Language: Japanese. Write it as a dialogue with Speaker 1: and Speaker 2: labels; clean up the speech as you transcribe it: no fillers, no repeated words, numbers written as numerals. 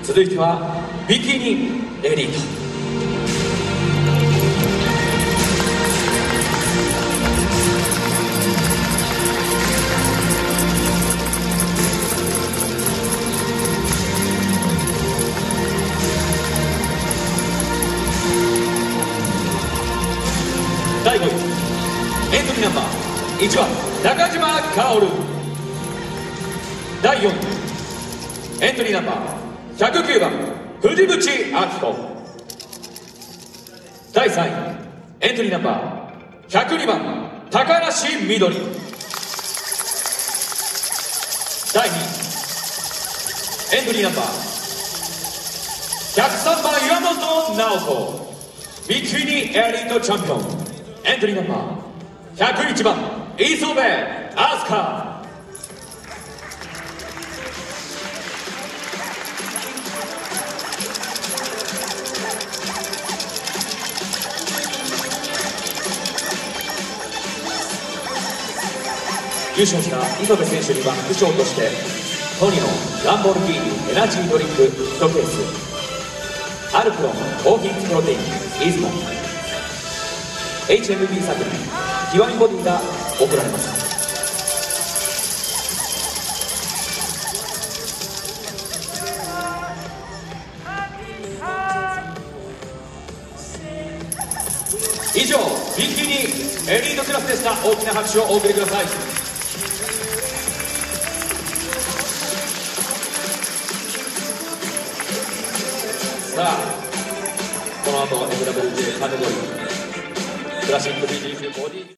Speaker 1: 続いてはビキニエリート。第5位、エントリーナンバー1番中島薫。第4位、エントリーナンバー109番藤渕明子。第3位、エントリーナンバー102番高梨みどり。第2位、エントリーナンバー103番岩本直子。ビキニエリートチャンピオン、エントリーナンバー101番磯部飛鳥。優勝した磯部選手には副賞としてトニのランボルギーニエナジードリンク1ケース、アルプロンコーヒープロテイン出雲 HMB サプリ極みボディが贈られます。以上、ビキニエリートクラスでした。大きな拍手をお送りください。さあ、この後 FWJ カテゴリークラシック BG ボディ